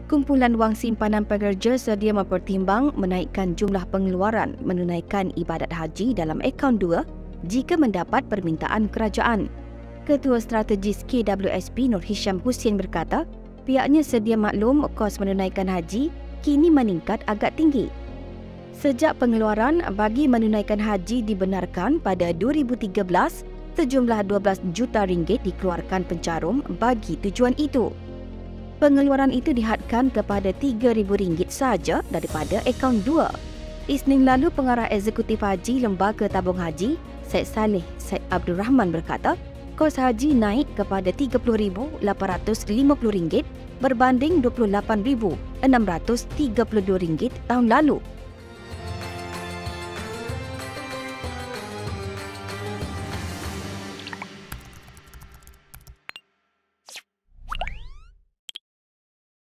Kumpulan wang simpanan pekerja sedia mempertimbang menaikkan jumlah pengeluaran menunaikan ibadat haji dalam akaun 2 jika mendapat permintaan kerajaan. Ketua Strategis KWSP Nur Hisham Hussein berkata, pihaknya sedia maklum kos menunaikan haji kini meningkat agak tinggi. Sejak pengeluaran bagi menunaikan haji dibenarkan pada 2013, sejumlah 12 juta ringgit dikeluarkan pencarum bagi tujuan itu. Pengeluaran itu dihadkan kepada RM3,000 sahaja daripada akaun 2. Isnin lalu, Pengarah Eksekutif Haji Lembaga Tabung Haji, Syed Saleh Syed Abdul Rahman berkata, kos haji naik kepada RM30,850 berbanding RM28,632 tahun lalu.